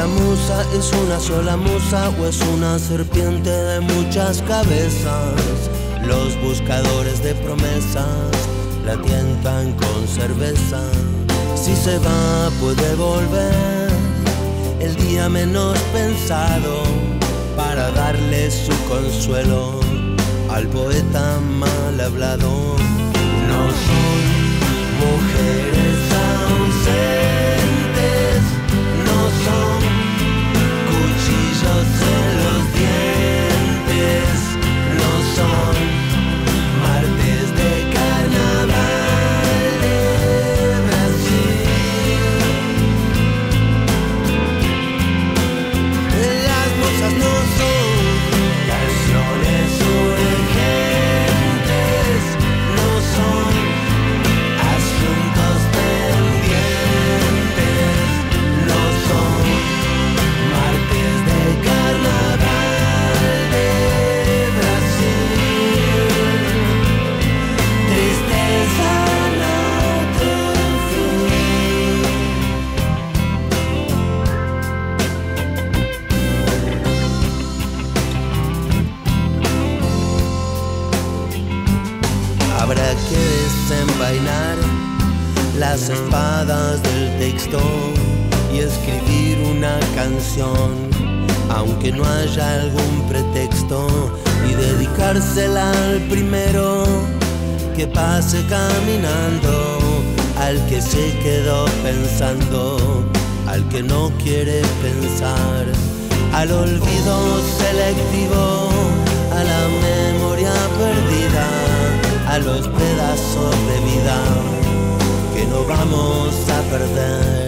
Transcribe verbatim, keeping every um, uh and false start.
la musa es una sola musa o es una serpiente de muchas cabezas. Los buscadores de promesas la tientan con cerveza. Si se va puede volver el día menos pensado para darle su consuelo al poeta mal hablado. No son mujeres ausentes, no son cuchillos en los dientes, no son martes de carnaval de Brasil. Las musas no son canciones urgentes, no son asuntos pendientes, no son martes de carnaval de Brasil. Tristeza no Habrá que desenvainar las espadas del texto y escribir una canción, aunque no haya algún pretexto, y dedicársela al primero que pase caminando, al que se quedó pensando, al que no quiere pensar, al olvido selectivo, a la memoria perdida, a los pedazos de vida que no vamos a perder.